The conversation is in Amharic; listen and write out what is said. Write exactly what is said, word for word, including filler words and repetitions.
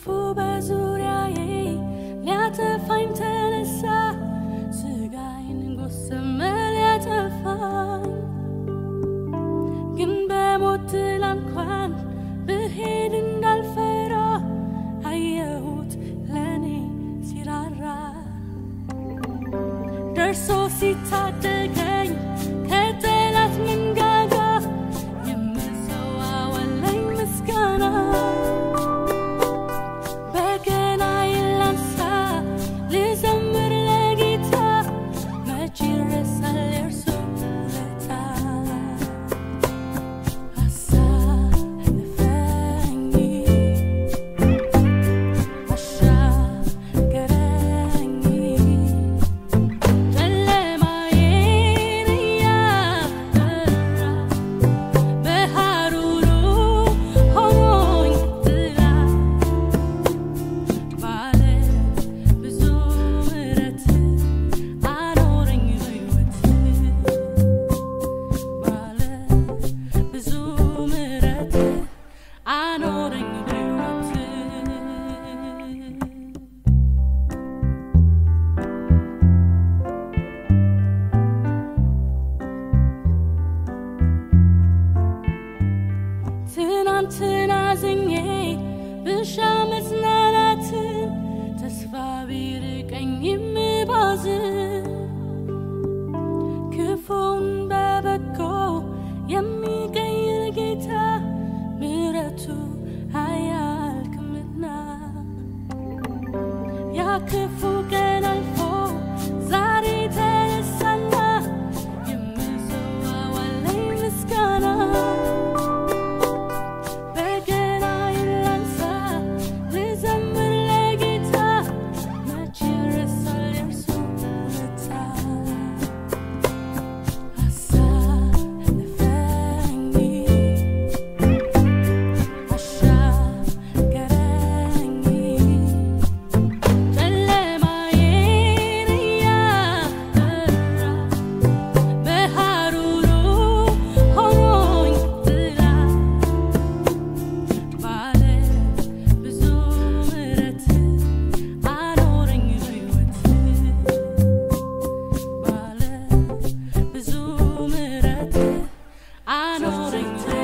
ክፉ በዙሪያዬ ሊያጠፋኝ ተነሳ ስጋዬን ጎሰመ ሊያጠፋኝ ግን በሞት ጥላ እንኳን ብሄድ እንዳልፈራ አየሁት ለኔ ሲራራ ደርሶ ሲታደገኝ ከጠላት መንጋጋ የምሰዋዋለኝ ምስጋና በገናዬን ላንሳ ልዘምር ለጌታ መቼ ይረሳል የእርሱ ውለታ አሳለፈኝ አሻገረኝ ጨለማዬን እያበራ በሐሩሩ ሆኖኝ ጥላ ባለ ብዙ ምህረት አኖረኝ በሕይወት ባለ ብዙ ምህረት አኖረኝ በሕይወት ትናንትና አዝኜ ብሻ መጽናናትን ተስፋ ቢርቀኝም ባዝን ክፉን በበጎ የሚቀይር ጌታ ምህረቱ አያልቅምና ያ ክፉ ቀን አልፎ ዛሬ ተነሳና የምሰዋዋለኝ ምስጋና በገናዬን ላንሳ ልዘምር ለጌታ መቼ ይረሳል የእርሱ ውለታ አሳለፈኝ አሻገረኝ ጨለማዬን እያበራ በሐሩሩ ሆኖኝ ጥላ ባለ ብዙ ምህረት አኖረኝ በሕይወት ባለ ብዙ ምህረት አኖረኝ